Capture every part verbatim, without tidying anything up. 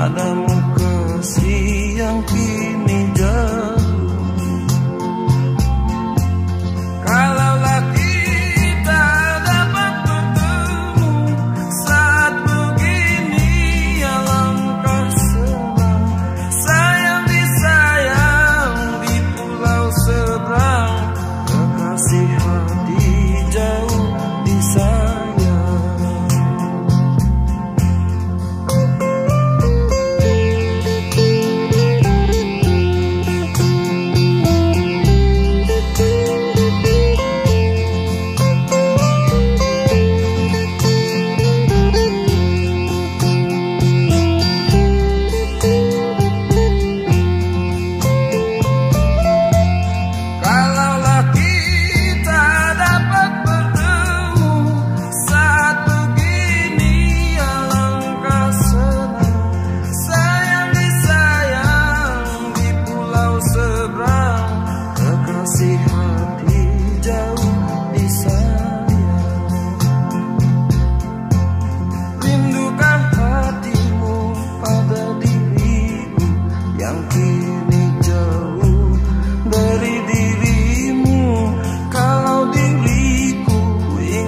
padamu kasih yang kini jauh. Kalaulah kita dapat bertemu saat begini, alangkah senang. Sayang disayang di pulau seberang, kekasih hati jauh disayang.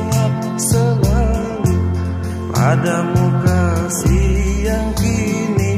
Padamu kasih yang kini